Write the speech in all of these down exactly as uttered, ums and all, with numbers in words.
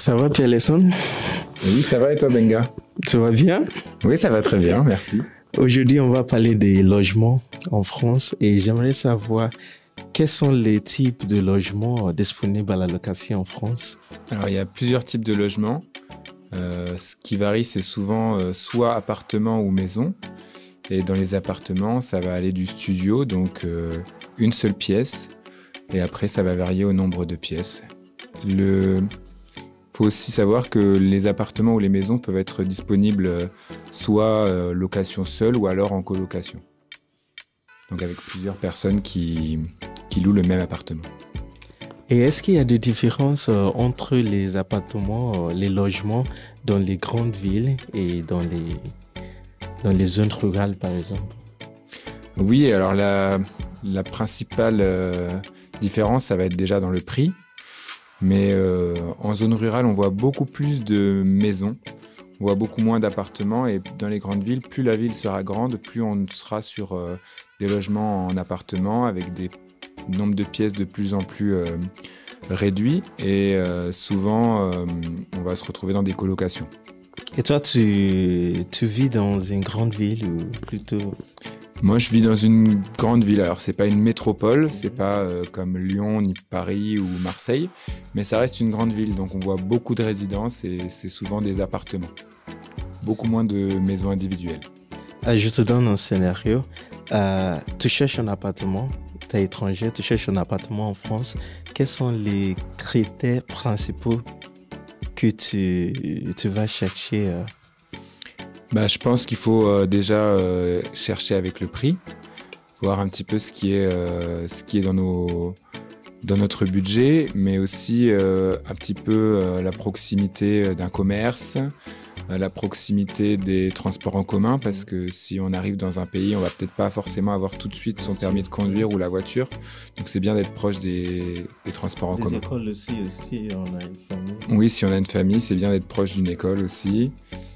Ça va, Pierre-Lesson? Oui, ça va et toi, Benga? Tu vas bien? Oui, ça va très bien, merci. Aujourd'hui, on va parler des logements en France et j'aimerais savoir quels sont les types de logements disponibles à la location en France. Alors, il y a plusieurs types de logements. Euh, ce qui varie, c'est souvent euh, soit appartement ou maison. Et dans les appartements, ça va aller du studio, donc euh, une seule pièce. Et après, ça va varier au nombre de pièces. Le... Il faut aussi savoir que les appartements ou les maisons peuvent être disponibles soit euh, location seule ou alors en colocation. Donc avec plusieurs personnes qui, qui louent le même appartement. Et est-ce qu'il y a des différences euh, entre les appartements, euh, les logements dans les grandes villes et dans les, dans les zones rurales, par exemple? Oui, alors la, la principale euh, différence, ça va être déjà dans le prix. Mais euh, en zone rurale, on voit beaucoup plus de maisons, on voit beaucoup moins d'appartements. Et dans les grandes villes, plus la ville sera grande, plus on sera sur euh, des logements en appartements avec des nombres de pièces de plus en plus euh, réduits. Et euh, souvent, euh, on va se retrouver dans des colocations. Et toi, tu, tu vis dans une grande ville ou plutôt... Moi, je vis dans une grande ville. Alors, c'est pas une métropole, c'est pas euh, comme Lyon, ni Paris ou Marseille, mais ça reste une grande ville. Donc, on voit beaucoup de résidences et c'est souvent des appartements. Beaucoup moins de maisons individuelles. Euh, je te donne un scénario. Euh, tu cherches un appartement, tu es étranger, tu cherches un appartement en France. Quels sont les critères principaux que tu, tu vas chercher euh... Bah, je pense qu'il faut euh, déjà euh, chercher avec le prix, voir un petit peu ce qui est, euh, ce qui est dans, nos, dans notre budget, mais aussi euh, un petit peu euh, la proximité d'un commerce, euh, la proximité des transports en commun, parce que si on arrive dans un pays, on va peut-être pas forcément avoir tout de suite son permis de conduire ou la voiture. Donc c'est bien d'être proche des, des transports en des commun. Des écoles aussi, si on a une famille. Oui, si on a une famille, c'est bien d'être proche d'une école aussi.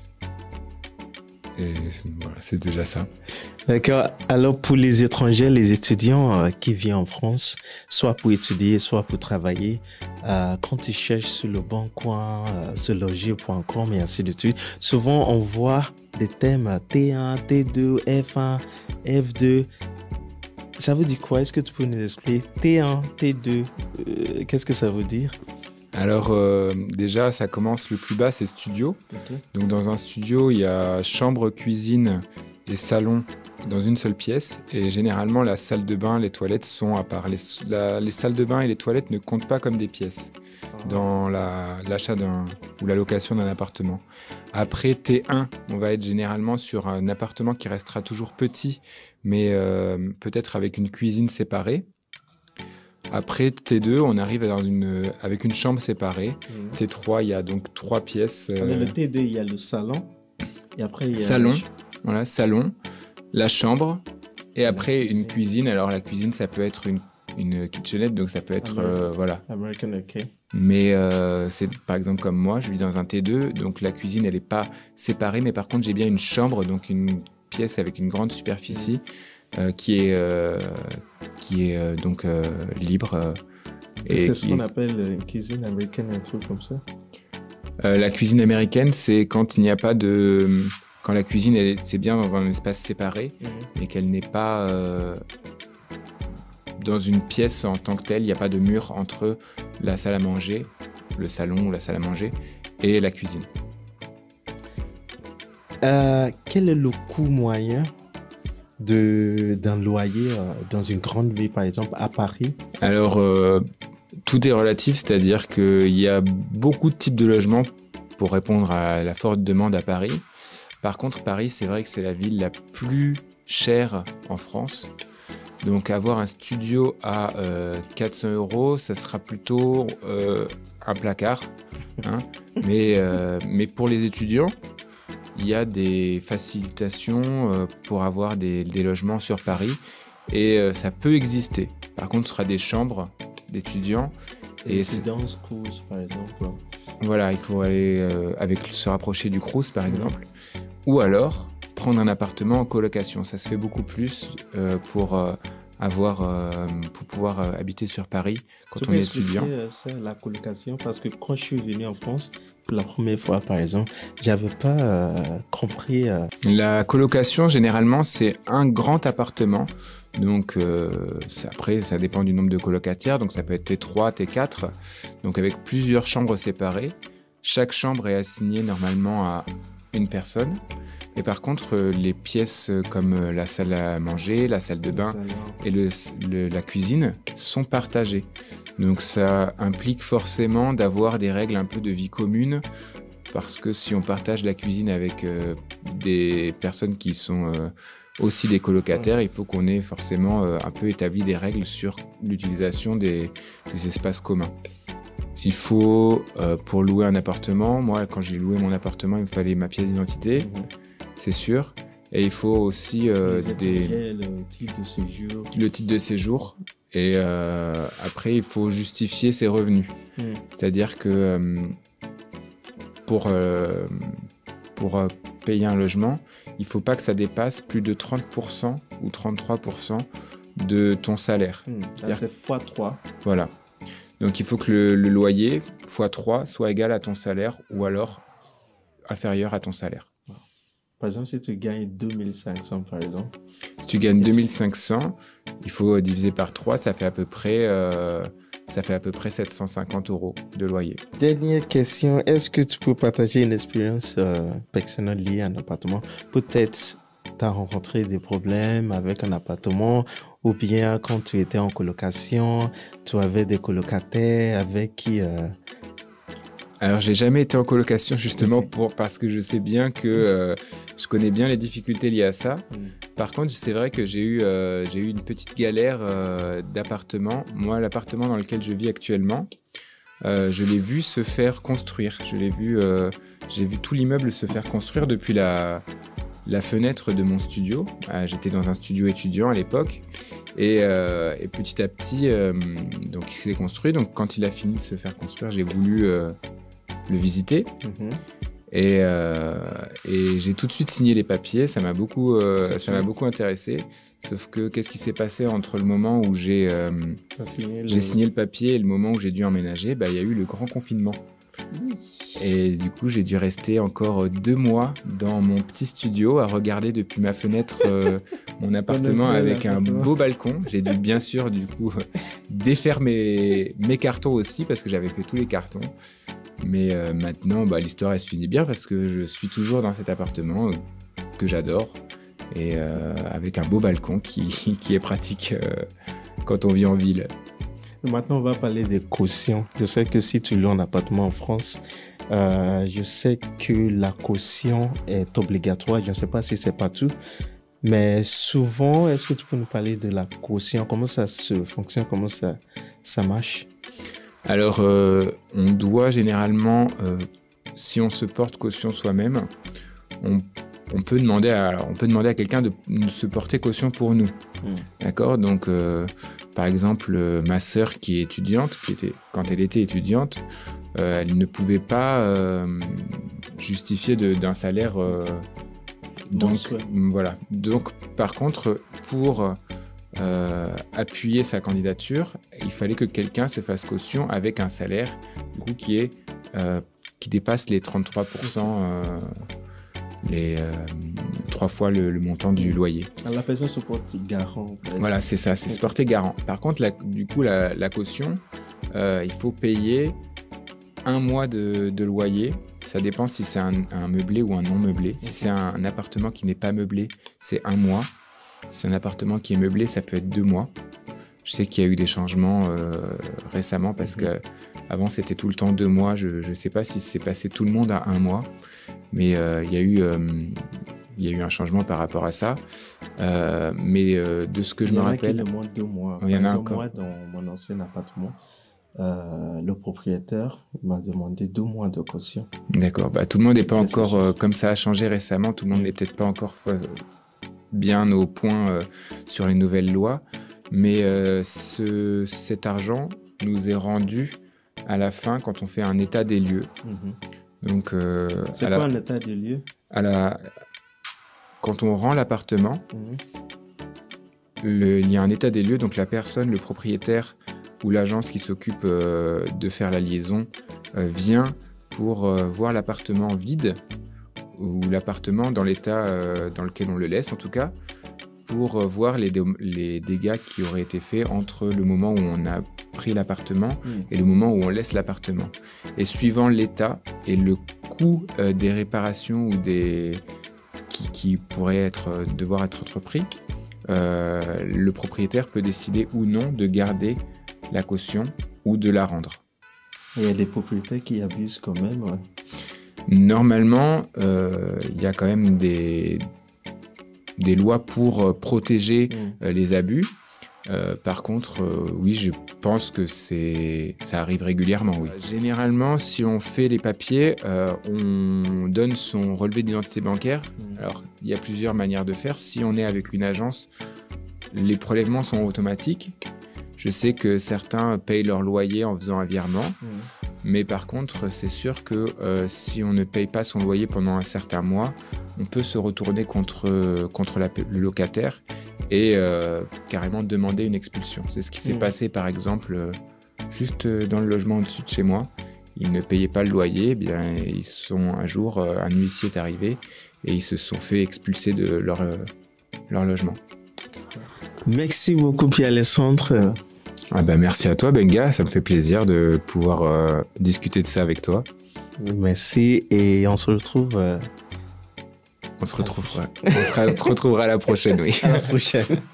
Et voilà, c'est déjà ça. D'accord. Alors, pour les étrangers, les étudiants euh, qui viennent en France, soit pour étudier, soit pour travailler, euh, quand ils cherchent sur le bon coin, euh, se loger point com et ainsi de suite, souvent on voit des thèmes T un, T deux, F un, F deux. Ça veut dire quoi? Est-ce que tu peux nous expliquer? T un, T deux, euh, qu'est-ce que ça veut dire? Alors euh, déjà, ça commence le plus bas, c'est studio. Okay. Donc dans un studio, il y a chambre, cuisine et salon dans une seule pièce. Et généralement, la salle de bain, les toilettes sont à part. Les, la, les salles de bain et les toilettes ne comptent pas comme des pièces dans la, l'achat d'un, ou la location d'un appartement. Après T un, on va être généralement sur un appartement qui restera toujours petit, mais euh, peut-être avec une cuisine séparée. Après T deux, on arrive dans une, avec une chambre séparée. Mmh. T trois, il y a donc trois pièces. Euh... Le T deux, il y a le salon. Et après, il y a salon, le... voilà, salon, la chambre. Et après, cuisine. Une cuisine. Alors, la cuisine, ça peut être une, une kitchenette, donc ça peut être... American, euh, voilà. American, ok. Mais euh, c'est par exemple comme moi, je vis dans un T deux, donc la cuisine, elle n'est pas séparée. Mais par contre, j'ai bien une chambre, donc une pièce avec une grande superficie. Mmh. Euh, qui est, euh, qui est euh, donc euh, libre. Euh, et c'est ce qu'on est... appelle une cuisine américaine, un truc comme ça? euh, La cuisine américaine, c'est quand il n'y a pas de... Quand la cuisine, elle, c'est bien dans un espace séparé, mmh. et qu'elle n'est pas euh, dans une pièce en tant que telle. Il n'y a pas de mur entre la salle à manger, le salon ou la salle à manger, et la cuisine. Euh, quel est le coût moyen de, d'un loyer euh, dans une grande ville, par exemple à Paris? Alors, euh, tout est relatif, c'est-à-dire qu'il y a beaucoup de types de logements pour répondre à la forte demande à Paris. Par contre, Paris, c'est vrai que c'est la ville la plus chère en France. Donc, avoir un studio à euh, quatre cents euros, ça sera plutôt euh, un placard. Hein. mais, euh, mais pour les étudiants, il y a des facilitations euh, pour avoir des, des logements sur Paris et euh, ça peut exister. Par contre, ce sera des chambres d'étudiants. Et résidence Crous, par exemple. Voilà, il faut aller euh, avec, se rapprocher du Crous, par exemple. Mmh. Ou alors, prendre un appartement en colocation. Ça se fait beaucoup plus euh, pour euh, avoir euh, pour pouvoir euh, habiter sur Paris quand Tu on peux est expliquer étudiant. euh, ça, la colocation, parce que quand je suis venu en France pour la première fois, par exemple, j'avais pas euh, compris. euh, La colocation, généralement, c'est un grand appartement. Donc, euh, c'est- après, ça dépend du nombre de colocataires. Donc, ça peut être T trois, T quatre. Donc, avec plusieurs chambres séparées. Chaque chambre est assignée normalement à une personne. Et par contre, euh, les pièces euh, comme euh, la salle à manger, la salle de bain salon. et le, le- la cuisine sont partagées. Donc, ça implique forcément d'avoir des règles un peu de vie commune. Parce que si on partage la cuisine avec euh, des personnes qui sont euh, aussi des colocataires, il faut qu'on ait forcément euh, un peu établi des règles sur l'utilisation des, des espaces communs. Il faut, euh, pour louer un appartement, moi quand j'ai loué mon appartement, il me fallait ma pièce d'identité, Mhm. c'est sûr. Et il faut aussi euh, Les des, étrangers, le titre de séjour. le titre de séjour. Et euh, après, il faut justifier ses revenus. Mhm. C'est-à-dire que euh, pour, euh, pour euh, payer un logement, il ne faut pas que ça dépasse plus de trente pour cent ou trente-trois pour cent de ton salaire. Mhm. Là, C'est-à-dire- c'est fois trois. Voilà. Donc il faut que le, le loyer fois trois soit égal à ton salaire ou alors inférieur à ton salaire. Par exemple, si tu gagnes deux mille cinq cents, par exemple. Si tu gagnes deux mille cinq cents, il faut diviser par trois, ça fait à peu près, euh, ça fait à peu près sept cent cinquante euros de loyer. Dernière question, est-ce que tu peux partager une expérience euh, personnelle liée à un appartement? Peut-être tu as rencontré des problèmes avec un appartement ou bien quand tu étais en colocation, tu avais des colocataires avec qui... euh, Alors, j'ai jamais été en colocation justement pour, parce que je sais bien que euh, je connais bien les difficultés liées à ça. Par contre, c'est vrai que j'ai eu, euh, j'ai eu une petite galère euh, d'appartement. Moi, l'appartement dans lequel je vis actuellement, euh, je l'ai vu se faire construire. Je l'ai vu, euh, j'ai vu tout l'immeuble se faire construire depuis la, la fenêtre de mon studio. Euh, j'étais dans un studio étudiant à l'époque. Et, euh, et petit à petit, euh, donc il s'est construit. Donc quand il a fini de se faire construire, j'ai voulu euh, le visiter. mhm. Et, euh, et j'ai tout de suite signé les papiers. Ça m'a beaucoup, euh, C'est ça m'a sûr. beaucoup intéressé. Sauf que qu'est-ce qui s'est passé entre le moment où j'ai euh, T'as signé le- j'ai signé le papier et le moment où j'ai dû emménager, bah, il y a eu le grand confinement. Et du coup, j'ai dû rester encore deux mois dans mon petit studio à regarder depuis ma fenêtre euh, mon appartement bel avec un appartement. beau balcon. J'ai dû bien sûr du coup défaire mes, mes cartons aussi parce que j'avais fait tous les cartons. Mais euh, maintenant, bah, l'histoire elle se finit bien parce que je suis toujours dans cet appartement euh, que j'adore et euh, avec un beau balcon qui, qui est pratique euh, quand on vit en ville. Maintenant, on va parler des cautions. Je sais que si tu loues un appartement en France, euh, je sais que la caution est obligatoire. Je ne sais pas si c'est partout. Mais souvent, est-ce que tu peux nous parler de la caution? Comment ça se fonctionne? Comment ça, ça marche? Alors, euh, on doit généralement, euh, si on se porte caution soi-même, on, on peut demander à, on peut demander à quelqu'un de, de se porter caution pour nous. Mm. D'accord? Donc, euh, par exemple, euh, ma sœur qui est étudiante, qui était, quand elle était étudiante, euh, elle ne pouvait pas euh, justifier de- d'un salaire. euh, donc, Mensuel. voilà. Donc, par contre, pour euh, appuyer sa candidature, il fallait que quelqu'un se fasse caution avec un salaire du coup, qui, est, euh, qui dépasse les trente-trois pour cent, euh, les euh, trois fois le, le montant du loyer. Alors, la personne se porte garant. peut-être. Voilà, c'est ça, c'est se porter garant. Par contre, la- du coup, la, la caution, euh, il faut payer un mois de, de loyer. Ça dépend si c'est un, un meublé ou un non meublé. Si c'est un, un appartement qui n'est pas meublé, c'est un mois. Si c'est un appartement qui est meublé, ça peut être deux mois. Je sais qu'il y a eu des changements euh, récemment parce que avant c'était tout le temps deux mois. Je ne sais pas si c'est passé tout le monde à un mois, mais euh, il y a eu euh, il y a eu un changement par rapport à ça. Euh, mais euh, de ce que je Il y me en a rappelle, qui demandent deux mois. Il y en a Par exemple, encore. moi, dans mon ancien appartement, euh, le propriétaire m'a demandé deux mois de caution. d'accord. Bah, tout le monde n'est pas Ça, encore c'est- euh, comme ça a changé récemment. Tout le monde Mm. n'est peut-être pas encore fo- bien au point euh, sur les nouvelles lois. Mais euh, ce, cet argent nous est rendu à la fin quand on fait un état des lieux. Mhm. Donc, euh, C'est à quoi la, un état de lieu? à la, quand on rend l'appartement, Mhm. le, il y a un état des lieux, donc la personne, le propriétaire ou l'agence qui s'occupe euh, de faire la liaison euh, vient pour euh, voir l'appartement vide ou l'appartement dans l'état euh, dans lequel on le laisse en tout cas, pour euh, voir les, dé- les dégâts qui auraient été faits entre le moment où on a pris l'appartement mmh. et le moment où on laisse l'appartement. Et suivant l'état et le coût euh, des réparations ou des qui, qui pourraient être, devoir être entrepris, euh, le propriétaire peut décider ou non de garder la caution ou de la rendre. Il y a des propriétaires qui abusent quand même. Ouais. Normalement, euh, il y a quand même des, des lois pour protéger mmh. euh, les abus. Euh, par contre, euh, oui, je pense que c'est, ça arrive régulièrement, oui. Généralement, si on fait les papiers, euh, on donne son relevé d'identité bancaire. Mmh. Alors, il y a plusieurs manières de faire. Si on est avec une agence, les prélèvements sont automatiques. Je sais que certains payent leur loyer en faisant un virement, mmh. mais par contre, c'est sûr que euh, si on ne paye pas son loyer pendant un certain mois, on peut se retourner contre, contre la, le locataire et euh, carrément demander une expulsion. C'est ce qui s'est mmh. passé, par exemple, euh, juste dans le logement au-dessus de chez moi. Ils ne payaient pas le loyer, eh bien, ils sont, un jour, euh, un huissier est arrivé et ils se sont fait expulser de leur, euh, leur logement. Merci beaucoup, Pierre-Alexandre. Ah ben merci à toi, Benga. Ça me fait plaisir de pouvoir euh, discuter de ça avec toi. Merci et on se retrouve. Euh... On se retrouvera. On se retrouvera à la prochaine, oui. À la prochaine.